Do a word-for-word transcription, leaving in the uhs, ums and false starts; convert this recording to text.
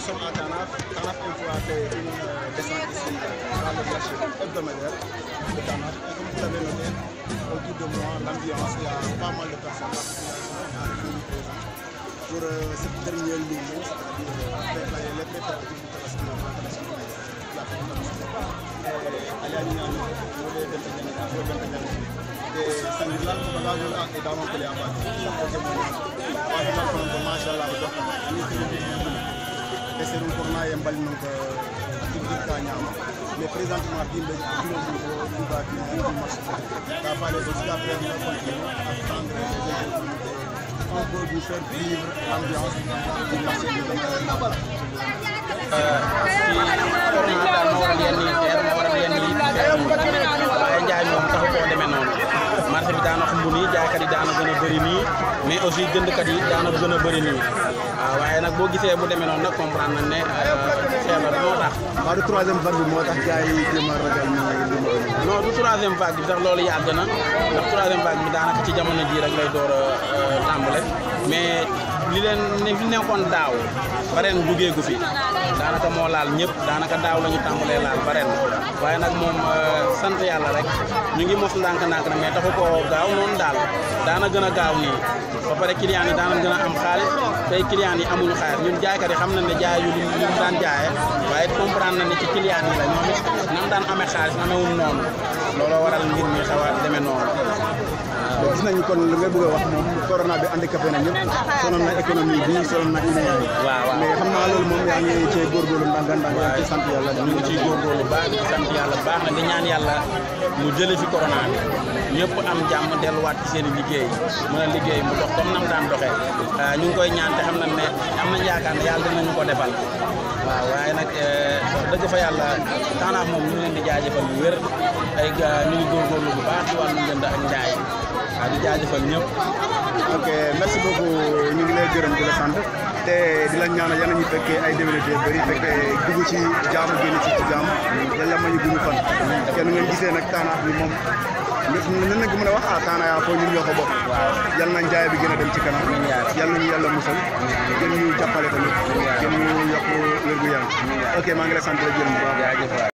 nous sommes à Tanaf. Tanaf Info a fait une euh, descente ici dans le marché hebdomadaire de Tanaf. Et comme vous l'avez noté, autour de moi, l'ambiance, il y a pas mal de personnes là pour euh, cette dernière ligne, c'est-à-dire euh, les préparatifs du Tabaski, la Aliani Niani, le Bentegana, le Bentegana. Et Sénégal, le Bagazola et dans mon pays à bas. Machallah, et c'est nous pour nous et mbali donc public Kanyama. Mais présentement, il y a un nouveau débat qui est en marche. La part des jusqu'à présent continue à prendre les opportunités. On peut vous faire vivre l'ambiance du marché du Sénégal. marché bi daana xumb nii jaaykat yi daana gën a bëri nii mais aussi jëndkat yi daana gën a bëri nii waaw waaye nag boo gisee bu demee noonu nag comprendre nañ ne feebar moo tax. waaw du troisième vague bi moo tax gars yi jéem a ragal nii non du troisième vague bi sax loolu yàgg na ndax troisième vague bi daanaka ci jamono jii rek lay door a tàmbale mais li leen ne fi nekkoon daaw ba ren duggee gu fi daanaka moo laal ñëpp daanaka daaw la ñu tàmbalee laal ba ren waaye nag moom sant yàlla rek ñu ngi mos ndànk-ndànk na mais taxu koo gaaw noonu daal daana gën a gaaw nii ba pare client yi daana gën a am xaalis tey client yi amuñu xaalis ñun jaaykat yi xam nañ ne jaay yu li ñu daan jaaye waaye comprendre na ne ci client yi la ñoom it nam daan amee xaalis amewul noonu looloo waral mbir mi xaw a demee noonu. waaw gis nañu kon li nga bëgg a wax moom corona bi handicapé na ñëpp sonal na économie bi sonal na client yi. waaw waaw mais xam naa loolu moom yaa ngi cee góorgóorlu ndànk-ndànk yaa ngi ciy sant yàlla. ñu ngi ciy góorgóorlu baax di sant yàlla baax na di ñaan yàlla mu jëlee fi corona bi ñëpp am jàmm delluwaat ci seen i liggéey mën a liggéey mu dox comme nam daan doxee ñu ngi koy ñaan te xam nañ ne am nañ yaakaar ne yàlla dinañu ko defal waaw waaye nag wax dëgg fa yàlla Tanaf moom ñu ngi leen di jaajëfal bu wér ay ñu ngi góorgóorlu bu baax ci wàllu njënd ak njaay waaw di jaajëfal ñëpp. ok merci beaucoup ñu ngi lay gërëm di la sant te di la ñaanal yàlla ñu fekkee ay déwénité bëri fekkee dugg ci jaamu génn ci ci jaamu yàlla ma ñu gudd fan. kenn ngeen gisee nag Tanaf bi moom ñëpp nan la mën a wax ah Tanaf yaa foo ñun ñoo ko bokk. waaw yàlla na njaay bi gën a dem ci kanam. yàlla nañu yàlla musal. gën ñu jàppale tamit. gën ñu yokk wér gu yaram. ok maa ngi lay sant la gërëm bu baax.